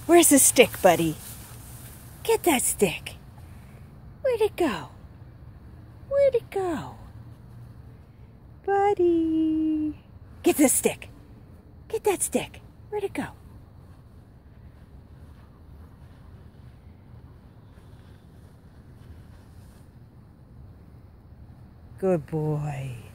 Where's the stick, buddy? Get that stick. Where'd it go? Where'd it go? Buddy. Get the stick. Get that stick. Where'd it go? Good boy.